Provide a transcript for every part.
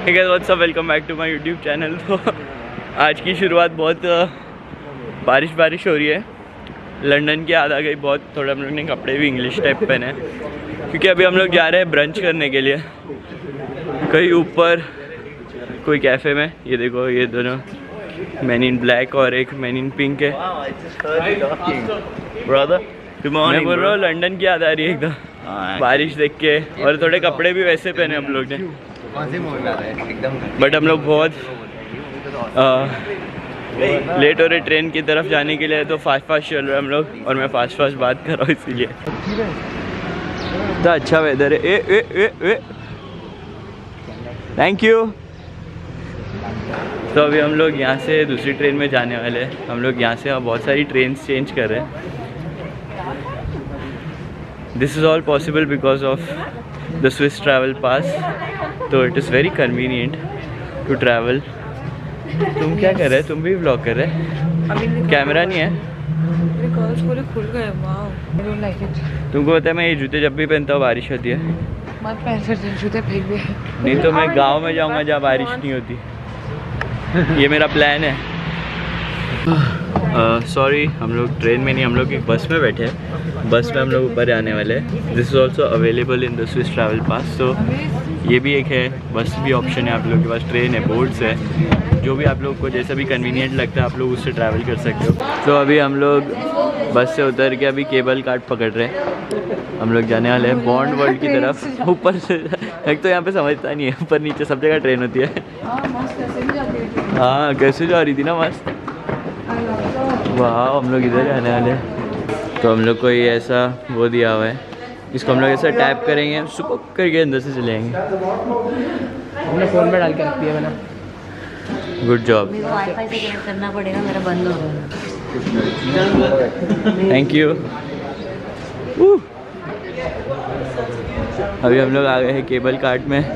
ठीक है, what's up, welcome back to my YouTube channel. तो आज की शुरुआत बहुत बारिश हो रही है। लंदन की याद आ गई बहुत। थोड़ा हम लोग ने कपड़े भी इंग्लिश टाइप पहने हैं क्योंकि अभी हम लोग जा रहे हैं ब्रंच करने के लिए कहीं ऊपर कोई कैफ़े में। ये देखो, ये दोनों मैन इन ब्लैक और एक मैन इन पिंक है। ब्रदर मैं बोल रहा हूँ लंदन की याद आ रही है एकदम बारिश देख के। और थोड़े कपड़े भी वैसे पहने हम लोग ने, बट हम लोग बहुत लेट हो रहे ट्रेन की तरफ जाने के लिए, तो फास्ट चल रहे हम लोग और मैं फास्ट बात कर रहा हूँ इसीलिए। तो अच्छा वेदर है। ए थैंक यू। तो अभी हम लोग यहाँ से दूसरी ट्रेन में जाने वाले हैं। हम लोग यहाँ से बहुत सारी ट्रेन चेंज कर रहे हैं। This is all possible because of the Swiss travel pass. तो it is very convenient to travel. तुम क्या कर रहे हैं? तुम भी व्लॉग कर रहे हैं? कैमरा नहीं है? पूरे खुल गए। वाओ, तुमको पता है मैं ये जूते जब भी पहनता हूँ बारिश होती है। मत पहन फिर, जूते फेंक दे। नहीं तो मैं गांव में जाऊंगा जहाँ बारिश नहीं होती। ये मेरा प्लान है। सॉरी, हम लोग ट्रेन में नहीं, हम लोग एक बस में बैठे हैं। बस में हम लोग ऊपर आने वाले हैं। This is also available in the Swiss travel pass. तो ये भी एक है, बस भी ऑप्शन है आप लोगों के पास। ट्रेन है, बोट्स है, जो भी आप लोग को जैसा भी कन्वीनियंट लगता है आप लोग उससे ट्रैवल कर सकते हो। तो अभी हम लोग बस से उतर के अभी केबल कार्ड पकड़ रहे हैं। हम लोग जाने वाले हैं बॉन्ड वर्ल्ड की तरफ। ऊपर से एक तो यहाँ पे समझता नहीं है, ऊपर नीचे सब जगह ट्रेन होती है। हाँ, कैसे जा रही थी ना मस्त। वाह, हम लोग इधर जाने वाले हैं। तो हम लोग को ये ऐसा वो दिया हुआ है, इसको हम लोग ऐसा टैप करेंगे, सुपक करके अंदर से चले जाएंगे। हमने फ़ोन में डाल के रख दिया मैंने। Good job. वाईफाई से कनेक्ट करना पड़ेगा, मेरा बंद हो गया। Thank you. अभी हम लोग आ गए हैं केबल कार्ट में।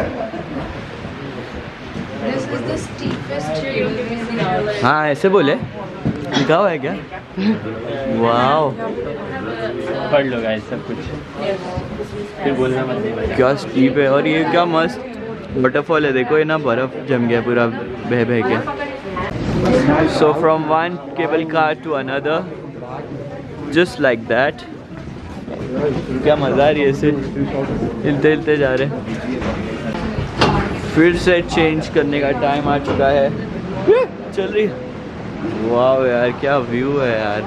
हाँ, ऐसे बोले, लिखा हुआ है क्या? वाओ, पढ़ लो गाइस सब कुछ, फिर बोलना मत। क्या स्टीप है। और ये क्या मस्त वाटरफॉल है, देखो ये ना बर्फ जम गया पूरा बह के। So from one cable car to another, just like that. क्या मज़ा आ रही है, ऐसे हिलते जा रहे हैं। फिर से चेंज करने का टाइम आ चुका है। चल रही। वाह यार, क्या व्यू है यार,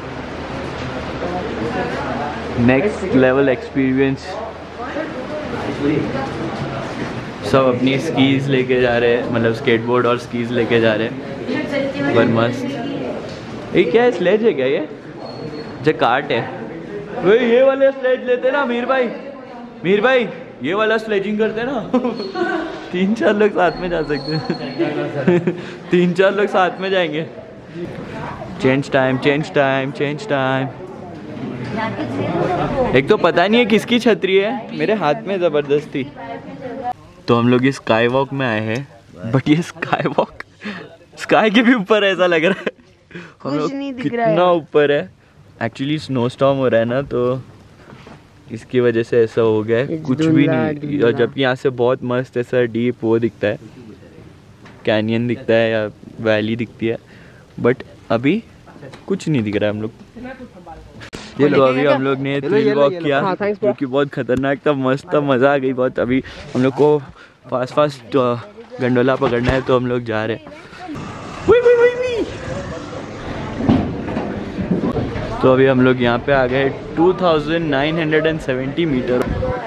नेक्स्ट लेवल एक्सपीरियंस। सब अपनी स्कीज लेके जा रहे हैं, मतलब स्केटबोर्ड और स्कीज लेके जा रहे हैं। पर मस्त। ये क्या है, स्लेज है क्या? ये जो कार्ट है। वे ये वाले स्लेज लेते ना मीर भाई, ये वाला स्लेजिंग करते ना। 3-4 लोग साथ में जा सकते हैं। 3-4 लोग साथ में जाएंगे। Change time. एक तो पता नहीं है किसकी छतरी है, मेरे हाथ में ज़बरदस्ती। तो हम लोग इस स्काई वॉक में आए हैं, बट ये स्काई के भी ऊपर ऐसा लग रहा है। हम लोग कितना ऊपर है। एक्चुअली स्नो स्टॉर्म हो रहा है ना, तो इसकी वजह से ऐसा हो गया है। कुछ भी नहीं, और जबकि यहाँ से बहुत मस्त ऐसा डीप वो दिखता है, कैनियन दिखता है या वैली दिखती है, बट अभी कुछ नहीं दिख रहा है। हम लोग ये तो अभी हम लोग ने थ्रिल वॉक किया जो कि बहुत खतरनाक था, मस्त था, मज़ा आ गई बहुत। अभी हम लोग को फास्ट गंडोला पकड़ना है, तो हम लोग जा रहे हैं। तो अभी हम लोग यहाँ पे आ गए 2970 मीटर।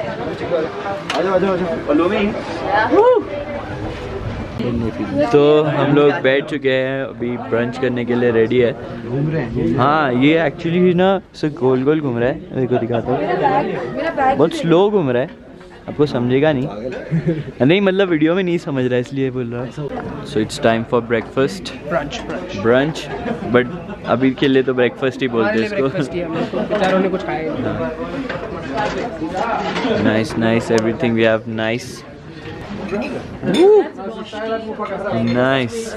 तो हम लोग बैठ चुके हैं, अभी ब्रंच करने के लिए रेडी है। हाँ, ये एक्चुअली ना सिर्फ गोल घूम रहा है, देखो दिखाता हूँ। बहुत स्लो घूम रहा है, आपको समझेगा नहीं। नहीं मतलब वीडियो में नहीं समझ रहा है, इसलिए बोल रहा है। So it's time for breakfast, brunch. But अभी के लिए तो ब्रेकफास्ट ही बोलते हैं इसको। Nice, everything we have nice. Nice.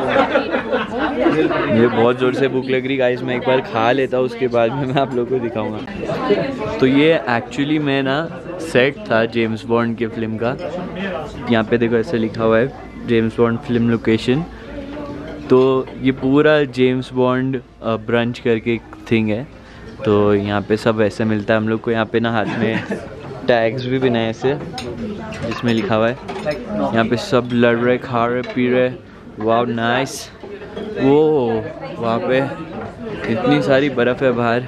मुझे बहुत ज़ोर से भूख लग रही गाइस, मैं एक बार खा लेता हूँ, उसके बाद में मैं आप लोगों को दिखाऊंगा। तो ये एक्चुअली मैं ना सेट था जेम्स बॉन्ड की फिल्म का, यहाँ पे देखो ऐसे लिखा हुआ है जेम्स बॉन्ड फिल्म लोकेशन। तो ये पूरा जेम्स बॉन्ड ब्रंच करके एक थिंग है। तो यहाँ पे सब ऐसे मिलता है हम लोग को। यहाँ पे ना हाथ में टैग्स भी बनाए ऐसे जिसमें लिखा हुआ है। यहाँ पे सब लड़ रहे, खा रहे, पी रहे। Wow nice. वो वहाँ पे इतनी सारी बर्फ़ है बाहर।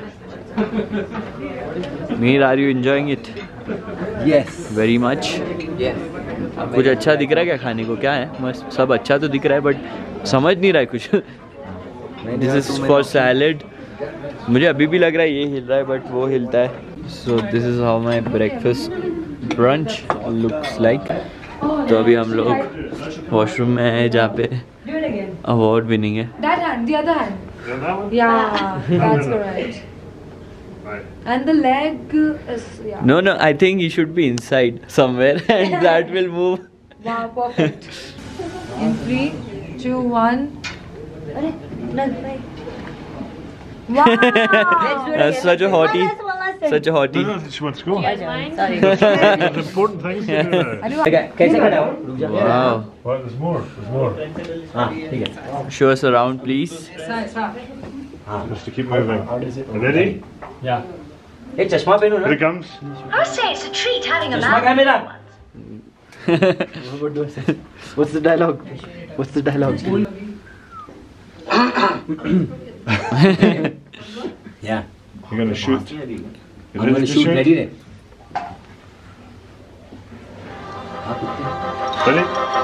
Mir, are you enjoying it? Yes very much. कुछ अच्छा दिख रहा है क्या खाने को? क्या है? मस्त सब अच्छा तो दिख रहा है बट समझ नहीं रहा है कुछ। This is for salad. मुझे अभी भी लग रहा है ये हिल रहा है बट वो हिलता है। So this is how my breakfast brunch looks like. तो अभी हम लोग वॉशरूम में हैं जहाँ पे अवार्ड विनिंग है। That hand, the other hand. Yeah, that's correct. And the leg is yeah. No, I think you should be inside somewhere and that will move. Wow, perfect. In 3, 2, 1. Arey, no, right. Wow. That's such a hottie. Such a hottie. No, she wants to go. Sorry. There's important things to do now. कैसे खड़ा हो? रुक जा। Wow. What? There's more. There's more. हाँ ठीक है। Show us around, please. Just to keep moving. Ready? एक चश्मा पहनो ना। Here it comes. I say it's a treat having a चश्मा man. क्या मेरा? What's the dialogue? What's the dialogue? Yeah. You're gonna shoot. You I'm ready gonna to shoot shoot? ready रे। Ready?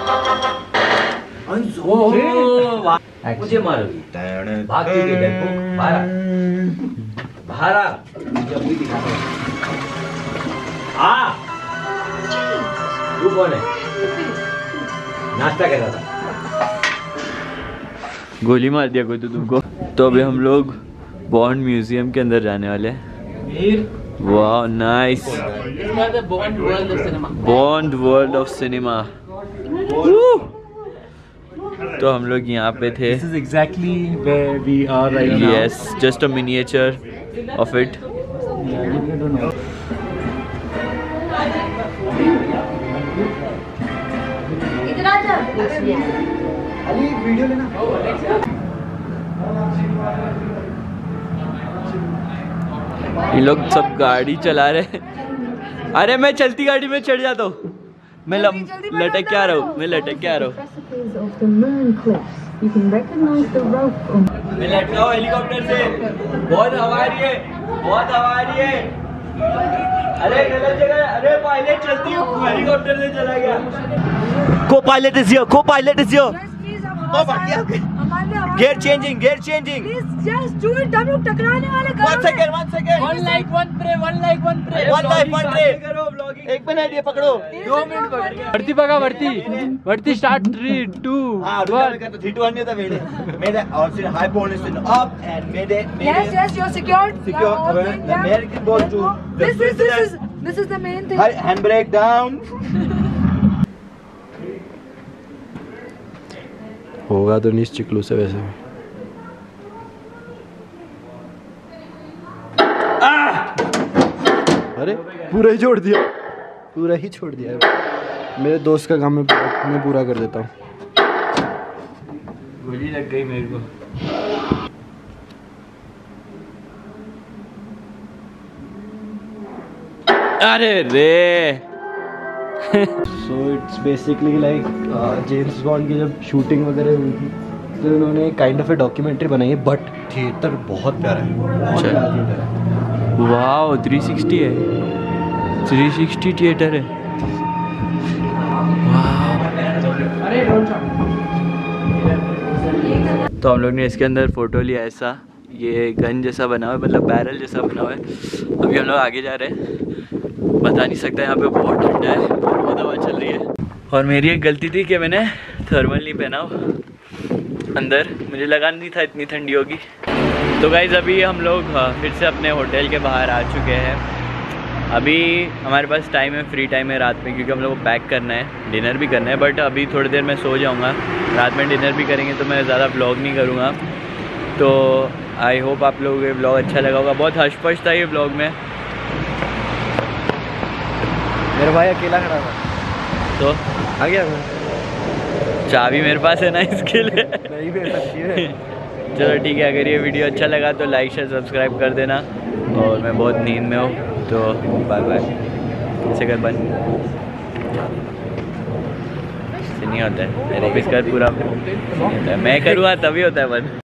मुझे मारोगी। भाग के लिए देखो बाहर बाहर आ। मुझे अभी दिखाता हूँ। आ। तू कौन है? नाश्ता कर रहा था। गोली मार दिया कोई तो तुमको। तो अभी हम लोग बॉन्ड म्यूजियम के अंदर जाने वाले हैं। वाह nice. Bond world of cinema. तो हम लोग यहाँ पे थे। This is exactly where we are right now. Yes, just a miniature of it. इधर आ जा। ये लोग सब गाड़ी चला रहे हैं। अरे मैं चलती गाड़ी में चढ़ जाता हूँ। मैं लटक के आ रहा हूँ। मैं लटक के आ रहा हूँ। Of the moon cliffs, you can recognize the rope from मैं लट रहा हूँ हेलीकॉप्टर से। बहुत हवा आ रही है। बहुत हवा आ रही है। अरे गलत जगह। अरे पायलट चलती हूँ। हेलीकॉप्टर से चला गया। Copilot is here. Copilot is here. Gear changing. Gear changing. Please just do it. हम लोग टकराने वाले कर रहे हैं। 1 second 1 second। 1 like 1 pray, 1 like 1 pray. 1 life 1 ray। 1 minute ये पकड़ो। 2 मिनट बढ़ती बगा बढ़ती स्टार्ट 3 2 1 3 2 1 नहीं था मेरे और फिर हाई पॉइंट से अप एंड मेरे Yes, you're secured. Secure. Yeah, all things, yeah. मेरे की ball to This is the main thing. Hand brake down होगा तो नीच चिकलू से वैसे भी। अरे पूरा ही छोड़ दिया। पूरा ही छोड़ दिया। मेरे दोस्त का काम मैं पूरा कर देता हूँ। गोली लग गई मेरे को। अरे रे। So it's basically like James Bond की जब शूटिंग वगैरह हुई थी तो उन्होंने काइंड ऑफ ए डॉक्यूमेंट्री बनाई है बट थिएटर बहुत प्यारा है। बहुत प्यारा थिएटर है। वाओ 360 है। 360 थिएटर है। तो हम लोग ने इसके अंदर फोटो लिया ऐसा। ये गन जैसा बना हुआ है, मतलब बैरल जैसा बना हुआ है। अभी हम लोग आगे जा रहे हैं। बता नहीं सकता, यहाँ पे बहुत ठंडा है, बहुत हवा चल रही है। और मेरी एक गलती थी कि मैंने थर्मल नहीं पहना अंदर। मुझे लगा नहीं था इतनी ठंडी होगी। तो गाइज़ अभी हम लोग फिर से अपने होटल के बाहर आ चुके हैं। अभी हमारे पास टाइम है, फ्री टाइम है रात में, क्योंकि हम लोग को पैक करना है, डिनर भी करना है। बट अभी थोड़ी देर मैं सो जाऊँगा। रात में डिनर भी करेंगे तो मैं ज़्यादा व्लॉग नहीं करूँगा। तो आई होप आप लोगों को ये व्लॉग अच्छा लगा होगा। बहुत हश-पश था ये व्लॉग में। मेरा भाई अकेला खड़ा था। तो आ गया मैं। चाबी मेरे पास है ना इसके लिए। नहीं दे सकती है। चलो ठीक है, अगर ये वीडियो अच्छा लगा तो लाइक शेयर सब्सक्राइब कर देना। और मैं बहुत नींद में हूँ तो बाय बाय। ऐसे कर बंद नहीं होता है, वापस कर पूरा नहीं होता है। मैं करूँगा तभी होता है बंद।